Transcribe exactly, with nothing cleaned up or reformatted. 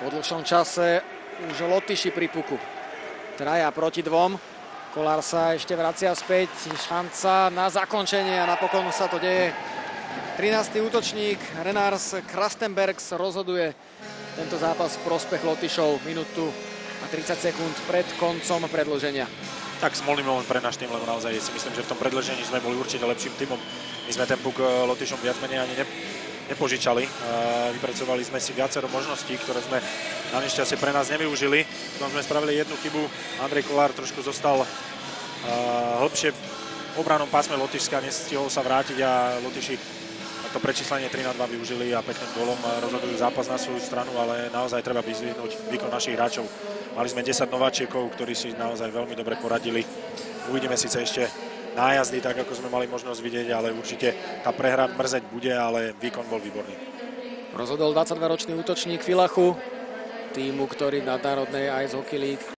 Po dlhšom čase už Lotyši pri puku. Traja proti dvom. Kollár sa ešte vracia späť. Šanca na zakončenie a napokon sa to deje. trinásty útočník Renars Krastenbergs rozhoduje tento zápas v prospech Lotyšov. Minútu a tridsať sekúnd pred koncom predĺženia. Tak smolný moment pre náš tým, lebo naozaj si myslím, že v tom predĺžení sme boli určite lepším týmom. My sme ten puk Lotyšom viac menej ani ne, nepožičali. Vypracovali sme si viacero možností, ktoré sme na nešťastie pre nás nevyužili. Potom sme spravili jednu chybu. Andrej Kollár trošku zostal hlbšie v obranom pásme Lotyšska, nestihol sa vrátiť a Lotyši to prečíslenie tri na dva využili a pekným golom rozhodujú zápas na svoju stranu, ale naozaj treba vyzdvihnúť výkon našich hráčov. Mali sme desať nováčikov, ktorí si naozaj veľmi dobre poradili. Uvidíme síce ešte nájazdy, tak ako sme mali možnosť vidieť, ale určite tá prehra mrzeť bude, ale výkon bol výborný. Rozhodol dvadsaťdvaročný útočník Vilachu, týmu, ktorý v nadnárodnej Ice Hockey League